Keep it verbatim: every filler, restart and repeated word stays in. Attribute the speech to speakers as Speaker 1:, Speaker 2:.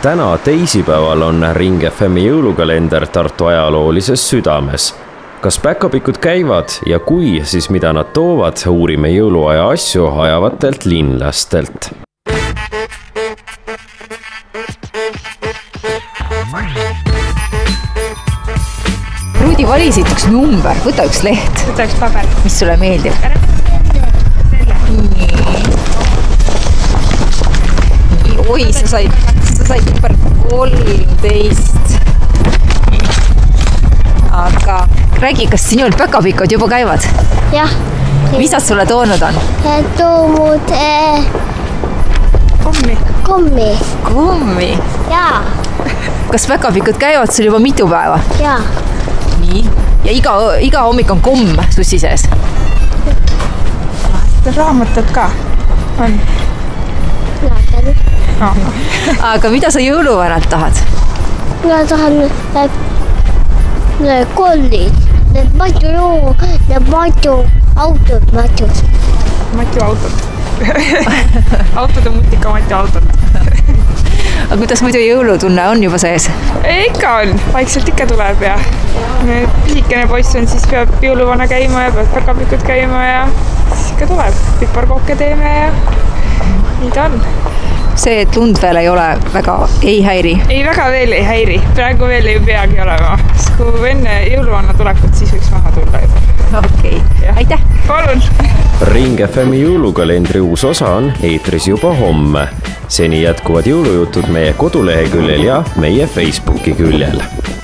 Speaker 1: täna teisipäeval on Ring F M jõulukalender Tartu ajaloolises südames. Kas päkapikud käivad ja kui, siis mida nad toovad, uurime jõuluaja asju ajavatelt linlastelt.
Speaker 2: Rudi, vali siit üks number, võta üks leht.
Speaker 3: Võta üks paber.
Speaker 2: Mis sulle meeldib? Nii. Oi, sa said, sa said number kolmteist. Aga räägi, kas sinul päkapikud juba käivad?
Speaker 4: Jah.
Speaker 2: Mis nad sulle toonud on?
Speaker 4: Toomud äh,
Speaker 3: Kommi.
Speaker 4: kommi.
Speaker 2: Kommi?
Speaker 4: Jaa.
Speaker 2: Kas päkapikud käivad sul juba mitu päeva?
Speaker 4: Jaa.
Speaker 2: Nii. Ja iga, iga hommik on komm sussi sees?
Speaker 3: Raamatut ka on.
Speaker 4: Laatan.
Speaker 3: No.
Speaker 2: Aga mida sa jõuluvanalt tahad?
Speaker 4: Mina tahan need, need kollid, need Matu jõu, need Matu autod, Matus.
Speaker 3: Matu autod. Autod on mutika Matu autod.
Speaker 2: Aga kuidas muidu jõulutunne on juba sees?
Speaker 3: Ikka on, vaikselt ikka tuleb ja pisikene poiss on, siis peab jõuluvana käima ja peab päkapikud käima ja siis ikka tuleb. Piparkooke teeme ja nii ta on.
Speaker 2: See, et lund veel ei ole, väga ei häiri?
Speaker 3: Ei, väga veel ei häiri. Praegu veel ei peagi olema. Kui enne jõuluvana tulekut, siis võiks maha tulla juba.
Speaker 2: Okei, okay. Aitäh!
Speaker 3: Palun!
Speaker 1: Ring F M jõulukalendri uus osa on eetris juba homme. Seni jätkuvad jõulujutud meie koduleheküljel ja meie Facebooki küljel.